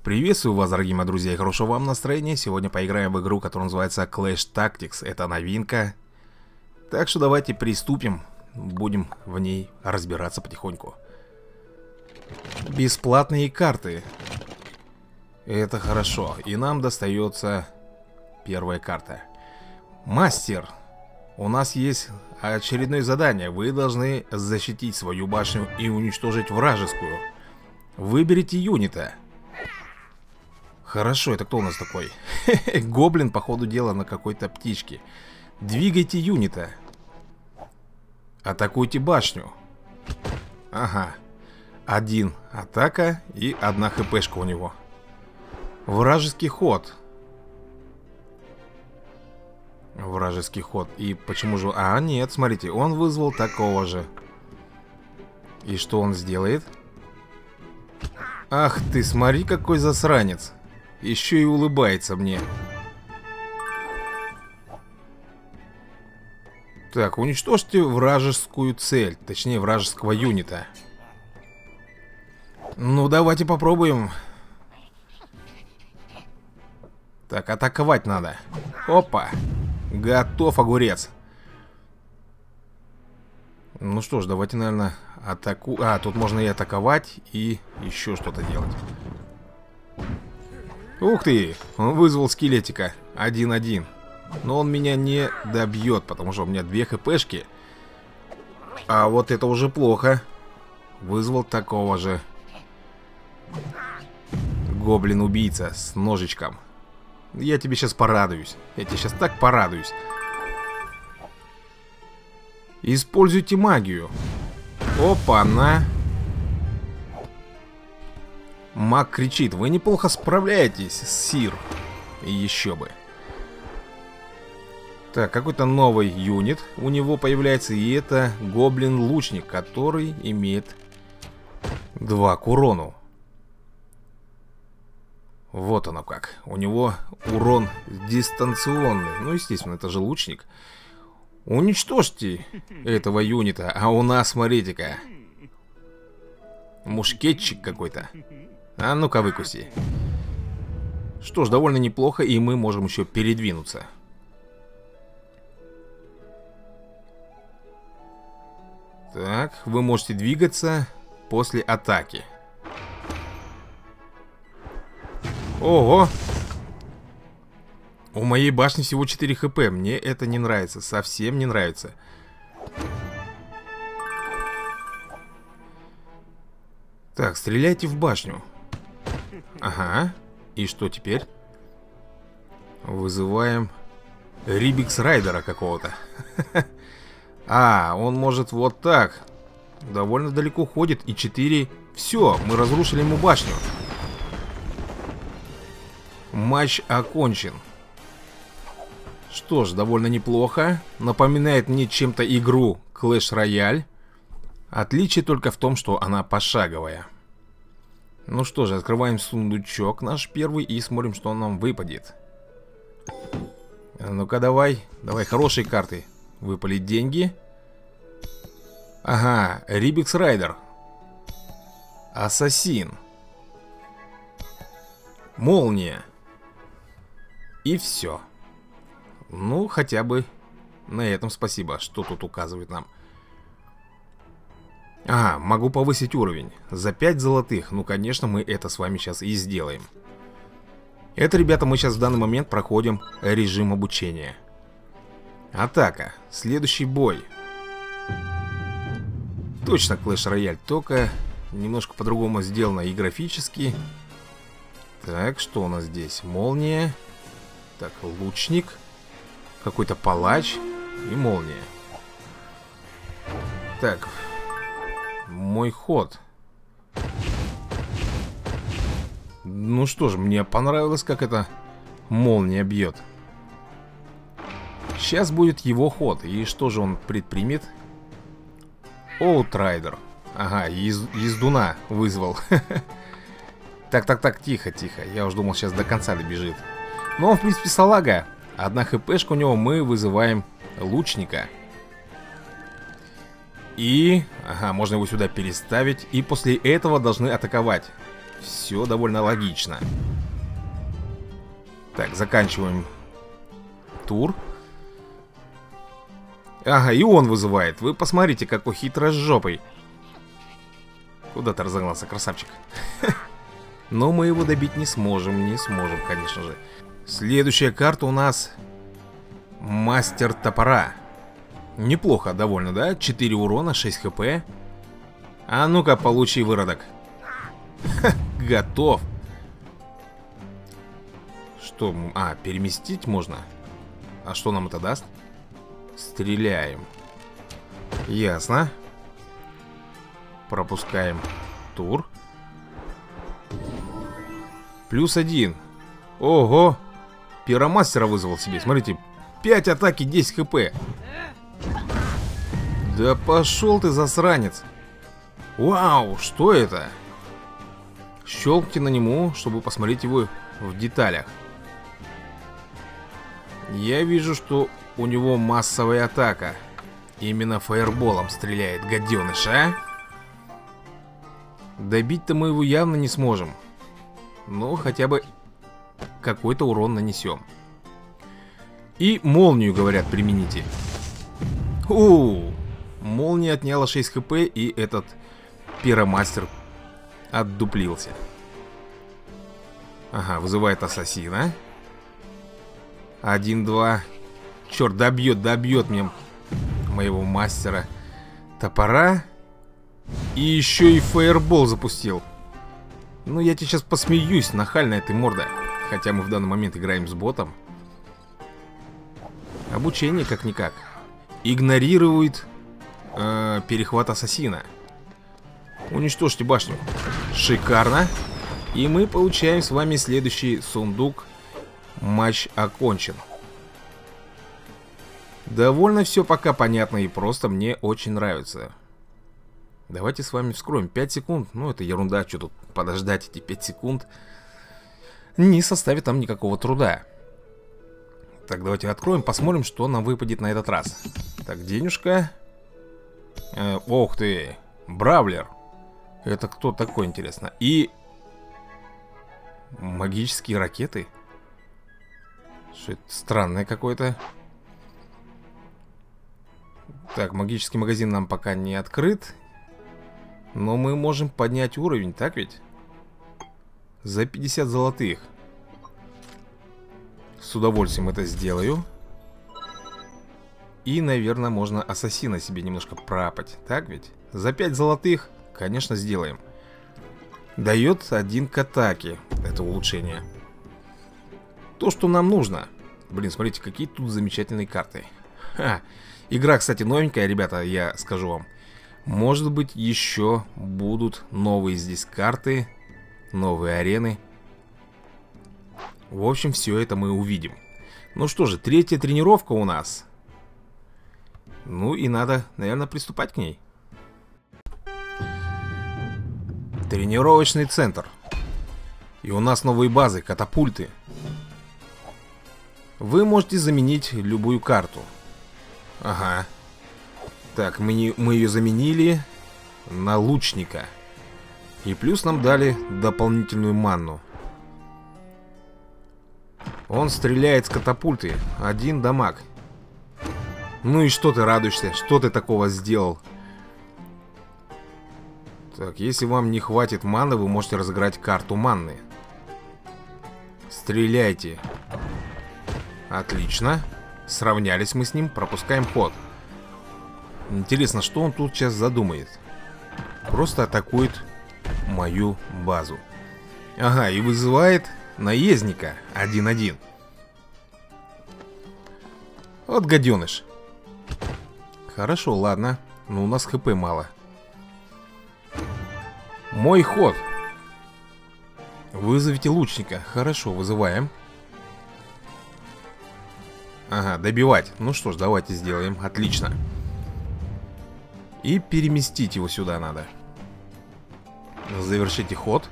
Приветствую вас, дорогие мои друзья, и хорошего вам настроения. Сегодня поиграем в игру, которая называется Clash Tactics. Это новинка. Так что давайте приступим. Будем в ней разбираться потихоньку. Бесплатные карты. Это хорошо. И нам достается первая карта. Мастер. У нас есть очередное задание. Вы должны защитить свою башню и уничтожить вражескую. Выберите юнита. Хорошо, это кто у нас такой? Гоблин, по ходу дела, на какой-то птичке. Двигайте юнита. Атакуйте башню. Ага. Один атака и одна хпшка у него. Вражеский ход. Вражеский ход. И почему же... А, нет, смотрите, он вызвал такого же. И что он сделает? Ах ты, смотри, какой засранец. Еще и улыбается мне. Так, уничтожьте вражескую цель. Точнее, вражеского юнита. Ну, давайте попробуем. Так, атаковать надо. Опа. Готов огурец. Ну что ж, давайте, наверное, А, тут можно и атаковать, и еще что-то делать. Ух ты, он вызвал скелетика. 1-1. Но он меня не добьет, потому что у меня 2 хпшки. А вот это уже плохо. Вызвал такого же. Гоблин-убийца с ножичком. Я тебе сейчас порадуюсь. Я тебе сейчас так порадуюсь. Используйте магию. Опа-на. Маг кричит: вы неплохо справляетесь, сир. И еще бы. Так, какой-то новый юнит у него появляется. И это гоблин-лучник, который имеет 2 к урону. Вот оно как. У него урон дистанционный. Ну, естественно, это же лучник. Уничтожьте этого юнита. А у нас, смотрите-ка, мушкетчик какой-то. А ну-ка, выкуси. Что ж, довольно неплохо, и мы можем еще передвинуться. Так, вы можете двигаться после атаки. Ого! У моей башни всего 4 хп. Мне это не нравится, совсем не нравится. Так, стреляйте в башню. Ага. И что теперь? Вызываем Рибикс Райдера какого-то. А, он может вот так. Довольно далеко ходит. И 4. Все, мы разрушили ему башню. Матч окончен. Что ж, довольно неплохо. Напоминает мне чем-то игру Clash Royale. Отличие только в том, что она пошаговая. Ну что же, открываем сундучок наш первый и смотрим, что он нам выпадет. Ну-ка, давай. Давай, хорошие карты. Выпали деньги. Ага, Рибикс Райдер. Ассасин. Молния. И все. Ну, хотя бы на этом спасибо. Что тут указывает нам? Ага, могу повысить уровень. За 5 золотых. Ну, конечно, мы это с вами сейчас и сделаем. Это, ребята, мы сейчас в данный момент проходим режим обучения. Атака. Следующий бой. Точно Clash Royale, только немножко по-другому сделано и графически. Так, что у нас здесь? Молния. Так, лучник. Какой-то палач. И молния. Так. Мой ход. Ну что ж, мне понравилось, как эта молния бьет. Сейчас будет его ход. И что же он предпримет? Outrider. Ага, ездуна вызвал. Так, тихо. Я уж думал, сейчас до конца добежит. Но он, в принципе, салага. 1 хпшка у него, мы вызываем лучника. И... Ага, можно его сюда переставить. И после этого должны атаковать. Все довольно логично. Так, заканчиваем тур. Ага, и он вызывает. Вы посмотрите, какой хитрожопый. Куда ты разогнался, красавчик? Но мы его добить не сможем. Не сможем, конечно же. Следующая карта у нас Мастер топора. Неплохо довольно, да? 4 урона, 6 хп. А ну-ка, получи, выродок. Ха, готов. Что? А, переместить можно? А что нам это даст? Стреляем. Ясно. Пропускаем тур. +1. Ого. Пиромастера вызвал себе. Смотрите. 5 атаки, 10 хп. Да пошел ты, засранец. Вау, что это? Щелкните на нему, чтобы посмотреть его в деталях. Я вижу, что у него массовая атака. Именно фаерболом стреляет, гаденыш, а? Добить-то мы его явно не сможем. Но хотя бы какой-то урон нанесем. И молнию, говорят, примените. Молния отняла 6 хп, и этот пиромастер отдуплился. Ага, вызывает ассасина. 1-2. Черт, добьет мне моего мастера топора. И еще и фаербол запустил. Ну, я тебе сейчас посмеюсь, нахальная ты морда. Хотя мы в данный момент играем с ботом. Обучение как-никак. Игнорирует перехват ассасина. Уничтожьте башню. Шикарно. И мы получаем с вами следующий сундук. Матч окончен. Довольно все пока понятно и просто. Мне очень нравится. Давайте с вами вскроем. 5 секунд. Ну, это ерунда. Что тут подождать эти 5 секунд? Не составит там никакого труда. Так, давайте откроем, посмотрим, что нам выпадет на этот раз. Так, денежка. Ох ты, Бравлер. Это кто такой, интересно? И магические ракеты. Что это странное какое-то. Так, магический магазин нам пока не открыт. Но мы можем поднять уровень, так ведь? За 50 золотых. С удовольствием это сделаю. И, наверное, можно ассасина себе немножко пропать. Так ведь? За 5 золотых, конечно, сделаем. Дает 1 к атаке. Это улучшение. То, что нам нужно. Блин, смотрите, какие тут замечательные карты. Ха. Игра, кстати, новенькая, ребята, я скажу вам. Может быть, еще будут новые здесь карты. Новые арены. В общем, все это мы увидим. Ну что же, 3-я тренировка у нас. Ну и надо, наверное, приступать к ней. Тренировочный центр. И у нас новые базы, катапульты. Вы можете заменить любую карту. Ага. Так, мы ее заменили на лучника. И плюс нам дали дополнительную манну. Он стреляет с катапульты. 1 дамаг. Ну и что ты радуешься? Что ты такого сделал? Так, если вам не хватит маны, вы можете разыграть карту манны. Стреляйте. Отлично. Сравнялись мы с ним, пропускаем ход. Интересно, что он тут сейчас задумает? Просто атакует мою базу. Ага, и вызывает наездника 1-1. Вот гаденыш. Хорошо, ладно. Но у нас хп мало. Мой ход. Вызовите лучника. Хорошо, вызываем. Ага, добивать. Ну что ж, давайте сделаем. Отлично. И переместить его сюда надо. Завершите ход.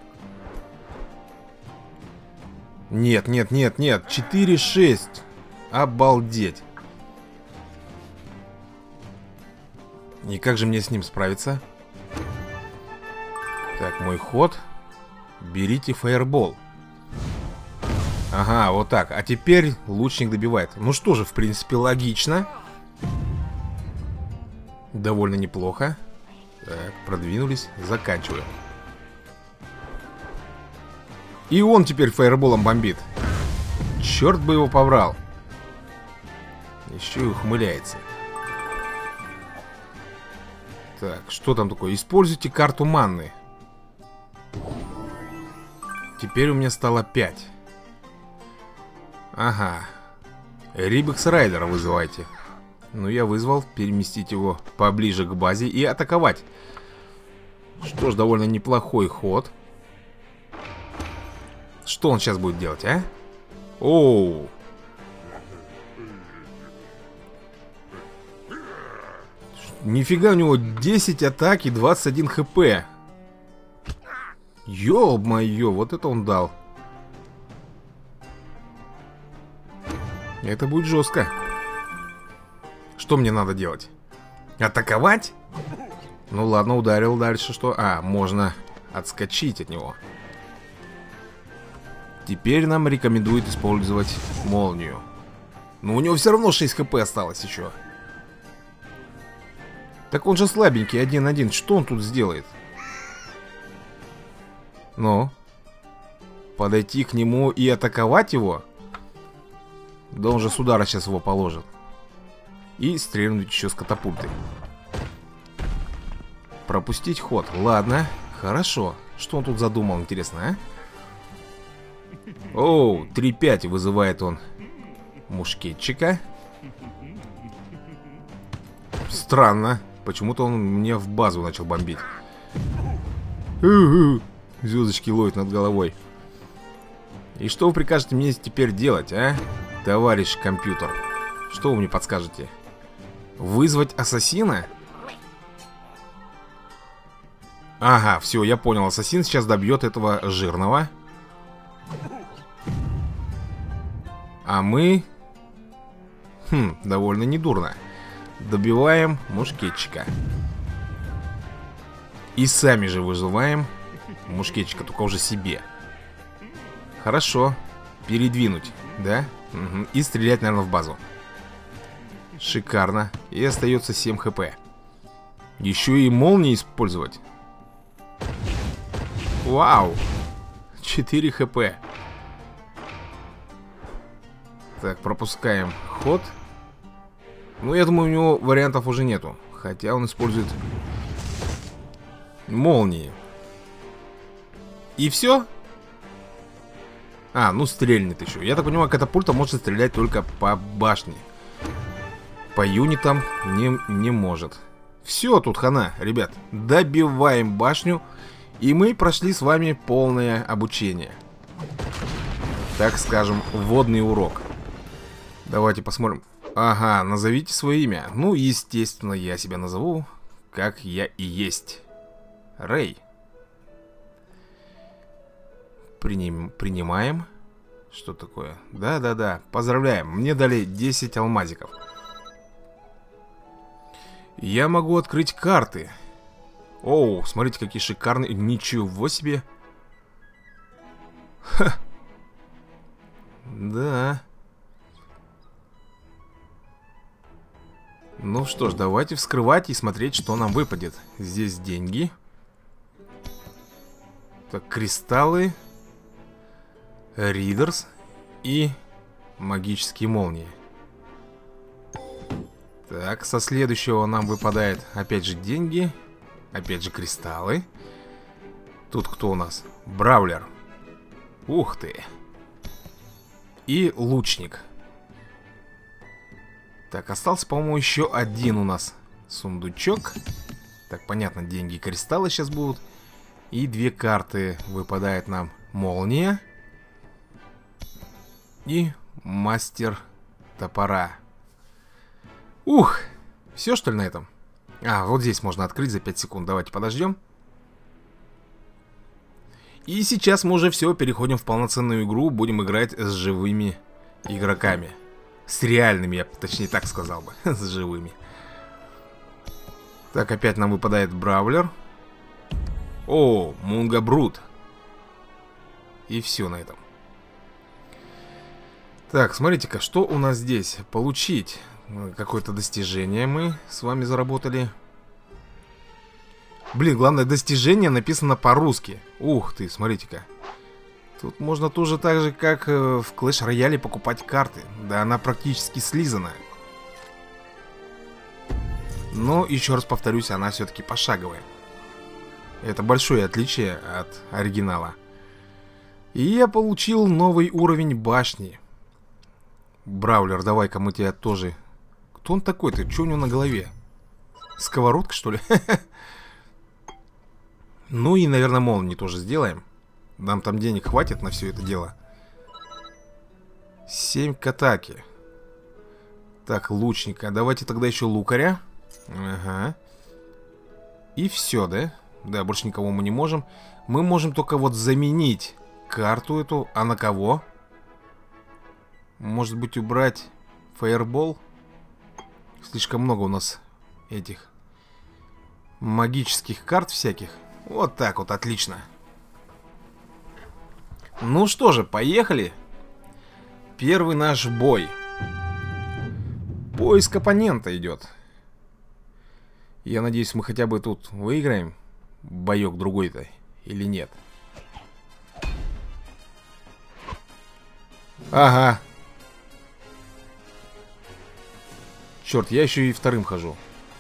Нет, нет, нет, нет. 4-6. Обалдеть. И как же мне с ним справиться? Так, мой ход. Берите фаербол. Ага, вот так. А теперь лучник добивает. Ну что же, в принципе, логично. Довольно неплохо. Так, продвинулись. Заканчиваем. И он теперь фаерболом бомбит. Черт бы его побрал. Еще и ухмыляется. Так, что там такое? Используйте карту манны. Теперь у меня стало 5. Ага. Рибекс Райдера вызывайте. Ну, я вызвал. Переместить его поближе к базе и атаковать. Что ж, довольно неплохой ход. Что он сейчас будет делать, а? Оу. Нифига, у него 10 атак и 21 хп. Ё-моё, вот это он дал. Это будет жестко. Что мне надо делать? Атаковать? Ну ладно, ударил. Дальше что? А, можно отскочить от него. Теперь нам рекомендуют использовать молнию. Но у него все равно 6 хп осталось еще. Так он же слабенький, 1-1. Что он тут сделает? Ну? Подойти к нему и атаковать его? Да он же с удара сейчас его положит. И стрельнуть еще с катапульты. Пропустить ход. Ладно, хорошо. Что он тут задумал, интересно, а? Оу, 3-5 вызывает он мушкетчика. Странно. Почему-то он мне в базу начал бомбить. Звездочки ловят над головой. И что вы прикажете мне теперь делать, а? Товарищ компьютер. Что вы мне подскажете? Вызвать ассасина? Ага, все, я понял. Ассасин сейчас добьет этого жирного. А мы... довольно недурно. Добиваем мушкетчика. И сами же вызываем мушкетчика, только уже себе. Хорошо. Передвинуть, да? Угу. И стрелять, наверное, в базу. Шикарно. И остается 7 хп. Еще и молнии использовать. Вау. 4 хп. Так, пропускаем ход. Ну, я думаю, у него вариантов уже нету. Хотя он использует молнии. И все? А, ну стрельнет еще. Я так понимаю, катапульта может стрелять только по башне. По юнитам не может. Все, тут хана, ребят. Добиваем башню. И мы прошли с вами полное обучение. Так скажем, вводный урок. Давайте посмотрим. Ага, назовите свое имя. Ну, естественно, я себя назову, как я и есть. Рэй. Принимаем. Что такое? Да-да-да, поздравляем. Мне дали 10 алмазиков. Я могу открыть карты. Оу, смотрите, какие шикарные. Ничего себе. Ха. Да. Ну что ж, давайте вскрывать и смотреть, что нам выпадет. Здесь деньги. Так, кристаллы. Ридерс. И магические молнии. Так, со следующего нам выпадает опять же деньги. Опять же кристаллы. Тут кто у нас? Бравлер. Ух ты. И лучник. Так, остался, по-моему, еще один у нас сундучок. Так, понятно, деньги и кристаллы сейчас будут. И 2 карты выпадает нам. Молния. И мастер топора. Ух! Все, что ли, на этом? А, вот здесь можно открыть за 5 секунд. Давайте подождем. И сейчас мы уже все, переходим в полноценную игру. Будем играть с живыми игроками. С реальными, я точнее так сказал бы. С живыми. Так, опять нам выпадает Бравлер. О, Мунга Брут. И все на этом. Так, смотрите-ка, что у нас здесь? Получить какое-то достижение мы с вами заработали. Блин, главное, достижение написано по-русски. Ух ты, смотрите-ка. Тут можно тоже так же, как в Clash Royale, покупать карты. Да, она практически слизана. Но, еще раз повторюсь, она все-таки пошаговая. Это большое отличие от оригинала. И я получил новый уровень башни. Браулер, давай-ка мы тебя тоже... Кто он такой-то? Что у него на голове? Сковородка, что ли? Ну и, наверное, молнии тоже сделаем. Нам там денег хватит на все это дело. 7 к атаке. Так, лучника. Давайте тогда еще лукаря. Ага. И все, да? Да, больше никого мы не можем. Мы можем только вот заменить карту эту. А на кого? Может быть, убрать фаербол? Слишком много у нас этих магических карт всяких. Вот так вот, отлично. Ну что же, поехали. Первый наш бой. Поиск оппонента идет. Я надеюсь, мы хотя бы тут выиграем боек другой-то или нет. Ага. Черт, я еще и вторым хожу.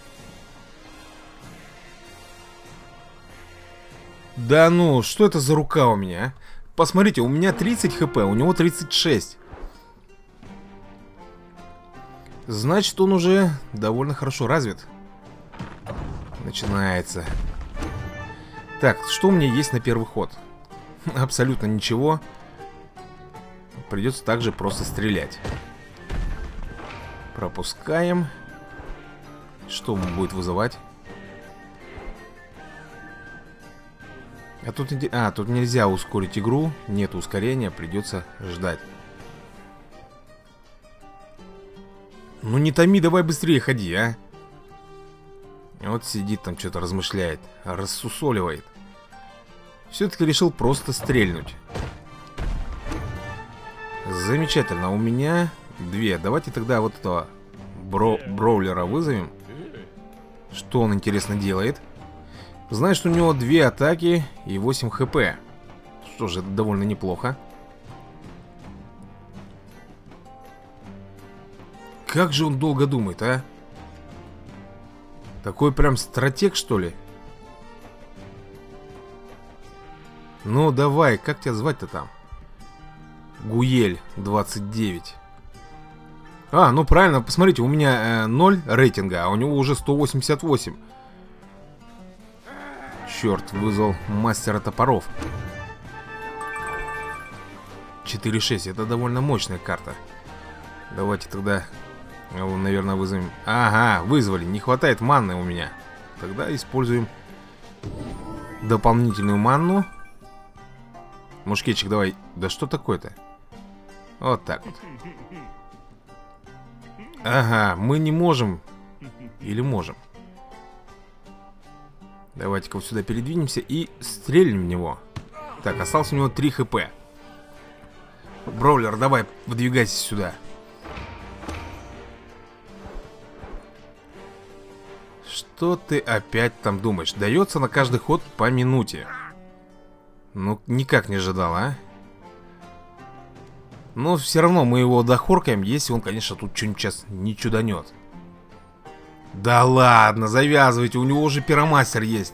Да ну, что это за рука у меня, а? Посмотрите, у меня 30 хп, у него 36. Значит, он уже довольно хорошо развит. Начинается. Так, что у меня есть на первый ход? Абсолютно ничего. Придется также просто стрелять. Пропускаем. Что он будет вызывать? А тут нельзя ускорить игру. Нет ускорения, придется ждать. Ну не томи, давай быстрее ходи, а. Вот сидит там, что-то размышляет, рассусоливает. Все-таки решил просто стрельнуть. Замечательно, у меня 2. Давайте тогда вот этого броулера вызовем. Что он, интересно, делает? Знаешь, что у него 2 атаки и 8 хп. Что же, это довольно неплохо. Как же он долго думает, а? Такой прям стратег, что ли? Ну, давай, как тебя звать-то там? Гуель 29. А, ну правильно, посмотрите, у меня 0 рейтинга, а у него уже 188. Черт, вызвал мастера топоров. 4-6, это довольно мощная карта. Давайте тогда, наверное, вызовем. Ага, вызвали, не хватает манны у меня. Тогда используем дополнительную манну. Мушкетчик, давай. Да что такое-то? Вот так вот. Ага, мы не можем. Или можем. Давайте-ка вот сюда передвинемся и стрельнем в него. Так, осталось у него 3 хп. Броулер, давай, выдвигайся сюда. Что ты опять там думаешь? Дается на каждый ход по минуте. Ну, никак не ожидал, а? Но все равно мы его дохоркаем, если он, конечно, тут что-нибудь сейчас не чуданет. Да ладно, завязывайте, у него уже пиромастер есть.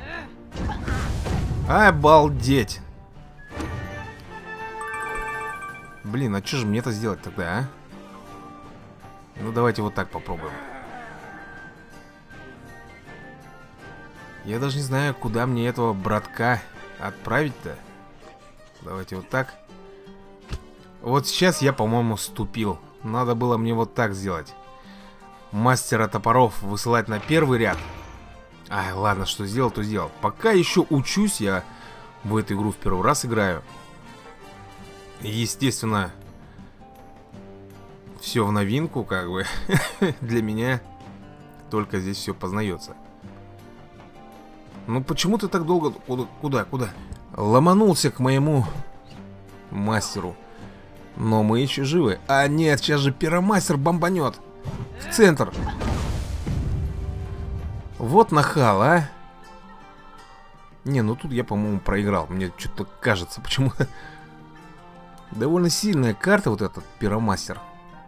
Обалдеть. Блин, а что же мне это сделать тогда, а? Ну, давайте вот так попробуем. Я даже не знаю, куда мне этого братка отправить-то. Давайте вот так. Вот сейчас я, по-моему, ступил. Надо было мне вот так сделать. Мастера топоров высылать на первый ряд. Ай, ладно, что сделал, то сделал. Пока еще учусь, я в эту игру в первый раз играю. Естественно, все в новинку, как бы. Для меня только здесь все познается. Ну почему ты так долго... Куда? Ломанулся к моему мастеру. Но мы еще живы. А нет, сейчас же пиромастер бомбанет. В центр. Вот нахал, а. Не, ну тут я, по-моему, проиграл. Мне что-то кажется, почему-то. Довольно сильная карта вот этот пиромастер.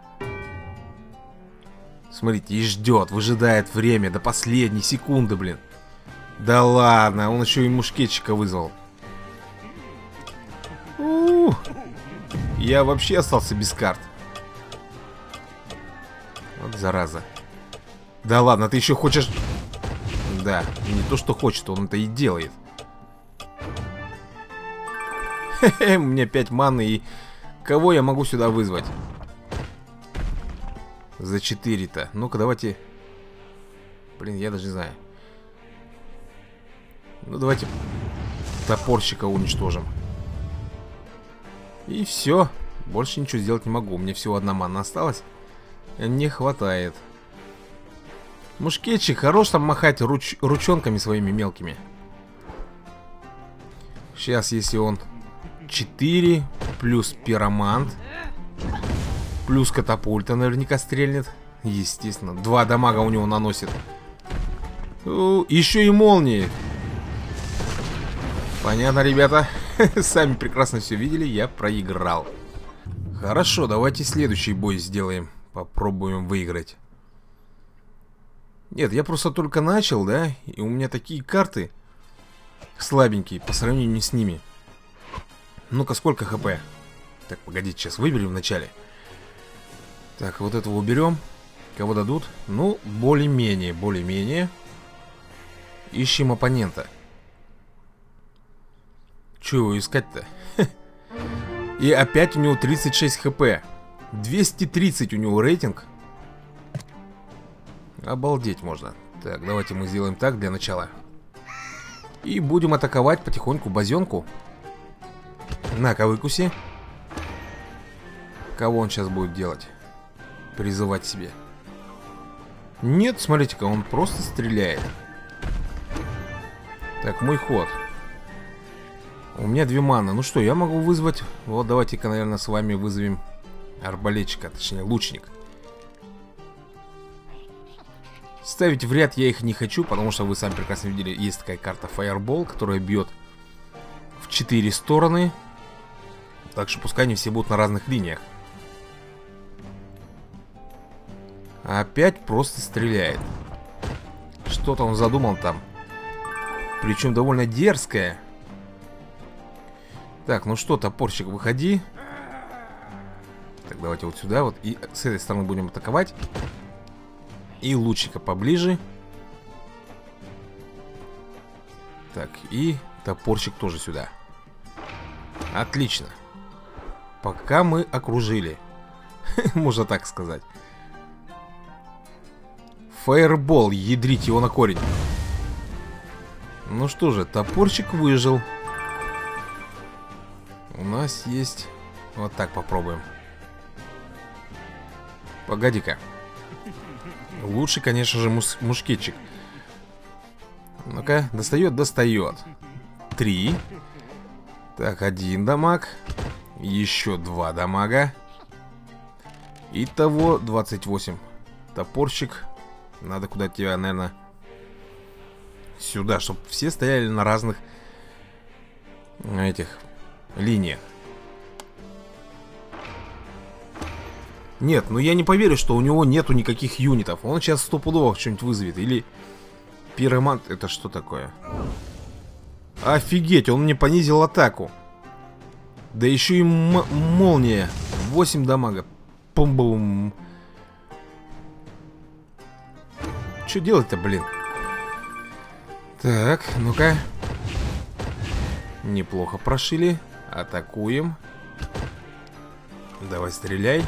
Смотрите, и ждет, выжидает время до последней секунды, блин. Да ладно, он еще и мушкетчика вызвал. Я вообще остался без карт. Вот зараза. Да ладно, ты еще хочешь... Да, не то что хочет, он это и делает. Хе-хе, у меня 5 маны, и кого я могу сюда вызвать? За 4-то. Ну-ка, давайте... Блин, я даже не знаю. Ну, давайте топорщика уничтожим. И все. Больше ничего сделать не могу. Мне всего 1 мана осталась. Не хватает. Мушкетчик, хорош там махать ручонками своими мелкими. Сейчас, если он 4 плюс пиромант, плюс катапульта наверняка стрельнет. Естественно, 2 дамага у него наносит. Еще и молнии. Понятно, ребята. Сами прекрасно все видели, я проиграл. Хорошо, давайте следующий бой сделаем. Попробуем выиграть. Нет, я просто только начал, да? И у меня такие карты слабенькие по сравнению с ними. Ну-ка, сколько хп? Так, погодите, сейчас выберем вначале. Так, вот этого уберем. Кого дадут? Ну, более-менее, более-менее. Ищем оппонента. Че его искать-то? И опять у него 36 хп. 230 у него рейтинг. Обалдеть можно. Так, давайте мы сделаем так для начала. И будем атаковать потихоньку базенку. На-ка, выкуси. Кого он сейчас будет делать? Призывать себе. Нет, смотрите-ка, он просто стреляет. Так, мой ход. У меня 2 маны. Ну что, я могу вызвать... Вот, давайте-ка, наверное, с вами вызовем арбалетчика, точнее, лучник. Ставить в ряд я их не хочу, потому что вы сами прекрасно видели, есть такая карта Fireball, которая бьет в 4 стороны. Так что пускай они все будут на разных линиях. А опять просто стреляет. Что-то он задумал там. Причем довольно дерзкое. Так, ну что, топорщик, выходи. Так, давайте вот сюда вот. И с этой стороны будем атаковать. И лучника поближе. Так, и топорщик тоже сюда. Отлично. Пока мы окружили. Можно так сказать. Фаербол, ядрить его на корень. Ну что же, топорщик выжил. У нас есть... Вот так попробуем. Погоди-ка. Лучше, конечно же, мушкетчик. Ну-ка, достает, достает. 3. Так, 1 дамаг. Еще 2 дамага. Итого 28. Топорщик. Надо куда-то тебя, наверное, сюда, чтобы все стояли на разных этих линиях. Нет, ну я не поверю, что у него нету никаких юнитов. Он сейчас стопудово что-нибудь вызовет. Или пиромант. Это что такое? Офигеть, он мне понизил атаку. Да еще и молния. 8 дамага. Пум-бум. Что делать-то, блин? Так, ну-ка. Неплохо прошили. Атакуем. Давай, стреляй.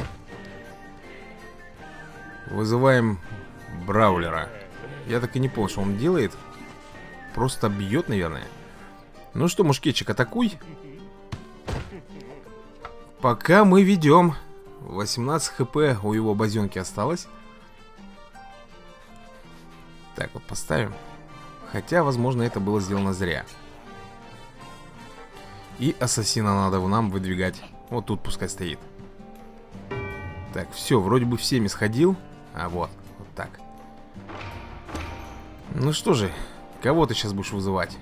Вызываем браулера. Я так и не понял, что он делает. Просто бьет, наверное. Ну что, мушкетчик, атакуй. Пока мы ведем. 18 хп у его базенки осталось. Так, вот поставим. Хотя, возможно, это было сделано зря. И ассасина надо нам выдвигать Вот тут пускай стоит. Так, все, вроде бы всеми сходил. А вот так. Ну что же, кого ты сейчас будешь вызывать?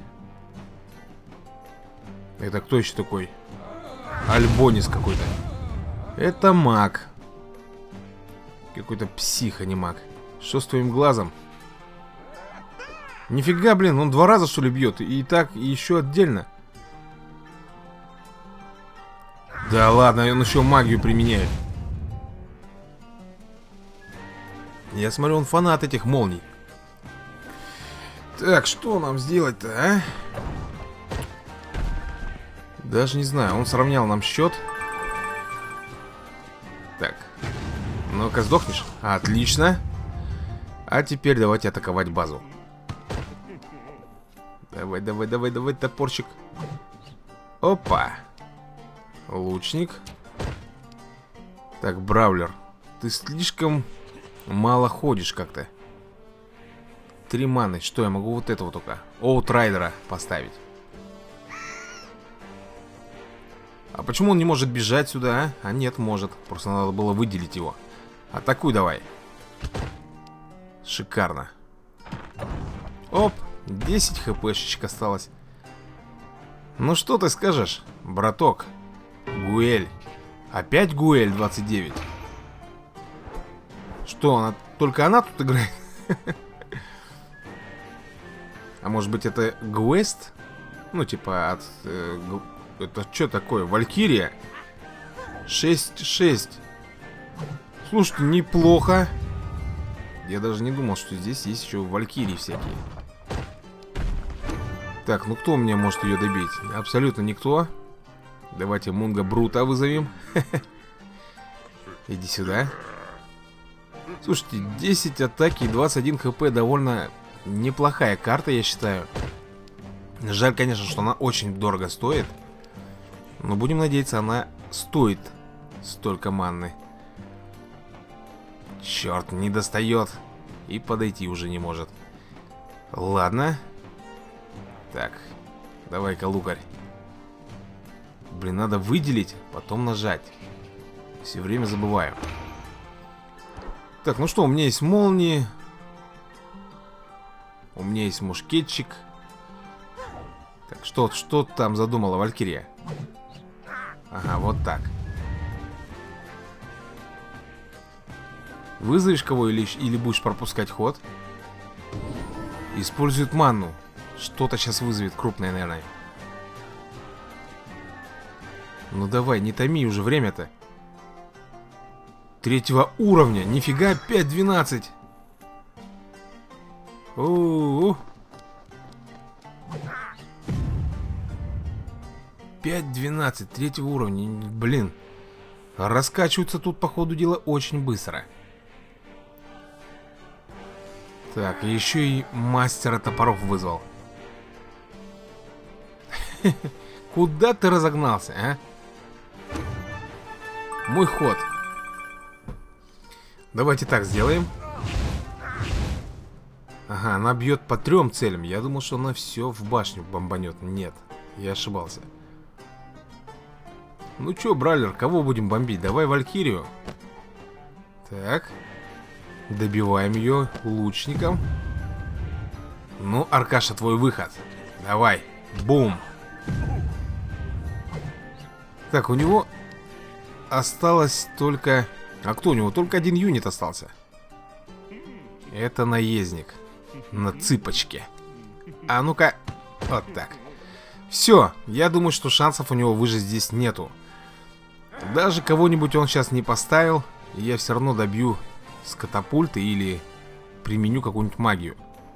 Это кто еще такой? Альбонис какой-то. Это маг. Какой-то псих, а не маг. Что с твоим глазом? Нифига, блин, он 2 раза что ли бьет. И так, и еще отдельно. Да ладно, он еще магию применяет. Я смотрю, он фанат этих молний. Так, что нам сделать-то, а? Даже не знаю, он сравнял нам счет. Так. Ну-ка, сдохнешь? Отлично. А теперь давайте атаковать базу. Давай, давай, давай, давай, топорчик. Опа. Лучник. Так, Бравлер, ты слишком мало ходишь как-то. 3 маны. Что, я могу вот этого только? Оутрайдера поставить. А почему он не может бежать сюда, а? А нет, может. Просто надо было выделить его. Атакуй давай. Шикарно. Оп, 10 хпшечек осталось. Ну что ты скажешь, браток? Гуэль. Опять Гуэль 29. Что, она только она тут играет? А может быть это Гвест? Ну типа от... это что такое? Валькирия? 6-6. Слушайте, неплохо. Я даже не думал, что здесь есть еще валькирии всякие. Так, ну кто мне может ее добить? Абсолютно никто. Давайте Мунга Брута вызовем. Иди сюда. Слушайте, 10 атаки и 21 хп. Довольно неплохая карта, я считаю. Жаль, конечно, что она очень дорого стоит. Но будем надеяться, она стоит столько манны. Черт, не достает. И подойти уже не может. Ладно. Так, давай-ка, лукарь. Блин, надо выделить, потом нажать. Все время забываю. Так, ну что, у меня есть молнии. У меня есть мушкетчик. Так, что там задумала Валькирия? Ага, вот так. Вызовешь кого или будешь пропускать ход? Использует манну. Что-то сейчас вызовет крупное, наверное. Ну давай, не томи уже время-то. 3-го уровня. Нифига, 5-12. У-у-у. 5-12, 3-го уровня. Блин. Раскачиваются тут, по ходу дела, очень быстро. Так, еще и мастера топоров вызвал. Куда ты разогнался, а? Мой ход. Давайте так сделаем. Ага, она бьет по 3 целям. Я думал, что она все в башню бомбанет. Нет, я ошибался. Ну чё, Бравлер, кого будем бомбить? Давай Валькирию. Так. Добиваем ее лучником. Ну, Аркаша, твой выход. Давай. Бум. Так, у него осталось только... А кто у него? Только 1 юнит остался. Это наездник. На цыпочке. А ну-ка. Вот так. Все. Я думаю, что шансов у него выжить здесь нету. Даже кого-нибудь он сейчас не поставил. И я все равно добью с катапульты или применю какую-нибудь магию.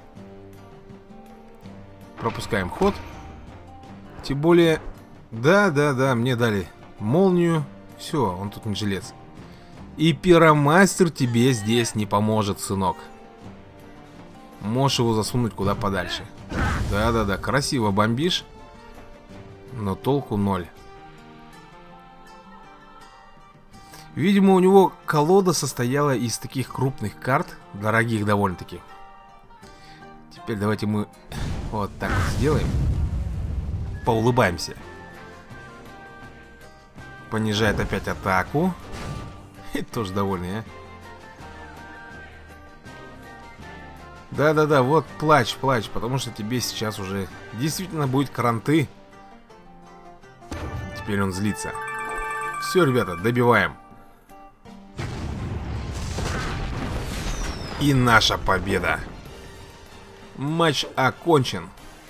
Пропускаем ход. Тем более... Да, мне дали молнию. Все, он тут не жилец. И пиромастер тебе здесь не поможет, сынок. Можешь его засунуть куда подальше. Да, красиво бомбишь. Но толку 0. Видимо, у него колода состояла из таких крупных карт. Дорогих довольно-таки. Теперь давайте мы вот так вот сделаем. Поулыбаемся. понижает опять атаку. И тоже довольный, а? Да-да-да, вот плачь, потому что тебе сейчас уже действительно будет кранты. Теперь он злится. Все, ребята, добиваем. И наша победа. Матч окончен.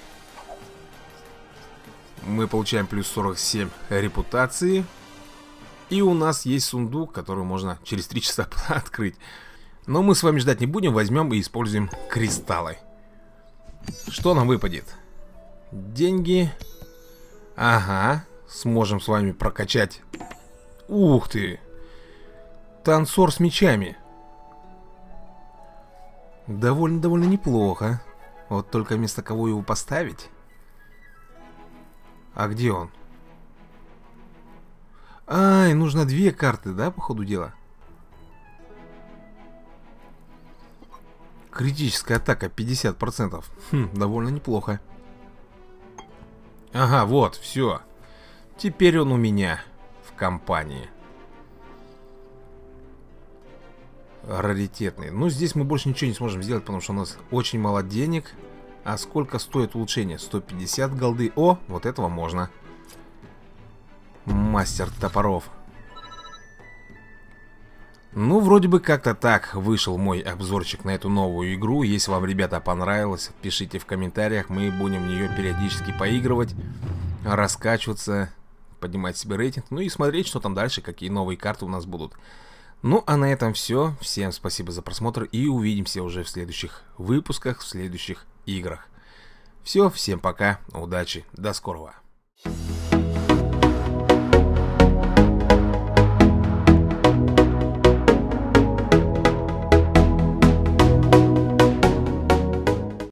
Мы получаем плюс 47 репутации. И у нас есть сундук, который можно через 3 часа открыть. Но мы с вами ждать не будем. Возьмем и используем кристаллы. Что нам выпадет? Деньги. Ага. Сможем с вами прокачать. Ух ты. Танцор с мечами. Довольно неплохо. Вот только вместо кого его поставить? А где он? Ай, нужно 2 карты, да, по ходу дела? Критическая атака 50%. Довольно неплохо. Ага, вот, все. Теперь он у меня в компании. Раритетный. Ну, здесь мы больше ничего не сможем сделать, потому что у нас очень мало денег. А сколько стоит улучшение? 150 голды. О, вот этого можно. Мастер топоров. Ну, вроде бы как-то так вышел мой обзорчик на эту новую игру. Если вам, ребята, понравилось, пишите в комментариях. Мы будем в нее периодически поигрывать, раскачиваться, поднимать себе рейтинг. Ну и смотреть, что там дальше, какие новые карты у нас будут. Ну, а на этом все. Всем спасибо за просмотр. И увидимся уже в следующих выпусках, в следующих играх. Все, всем пока, удачи, до скорого.